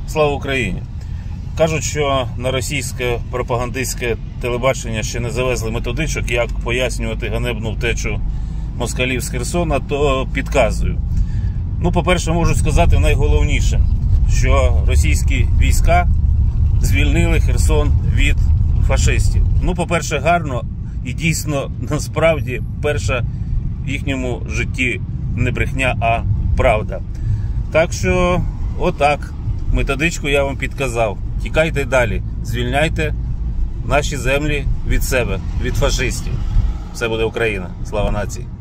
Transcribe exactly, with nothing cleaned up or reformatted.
Слава Україні! Кажуть, що на російське пропагандистське телебачення ще не завезли методичок, як пояснювати ганебну втечу москалів з Херсона, то підказую. Ну, по-перше, можу сказати найголовніше, що російські війська звільнили Херсон від фашистів. Ну, по-перше, гарно і дійсно, насправді, перша в їхньому житті не брехня, а правда. Так що, отак, методичку я вам підказав. Тікайте далі, звільняйте наші землі від себе, від фашистів. Все буде Україна. Слава нації!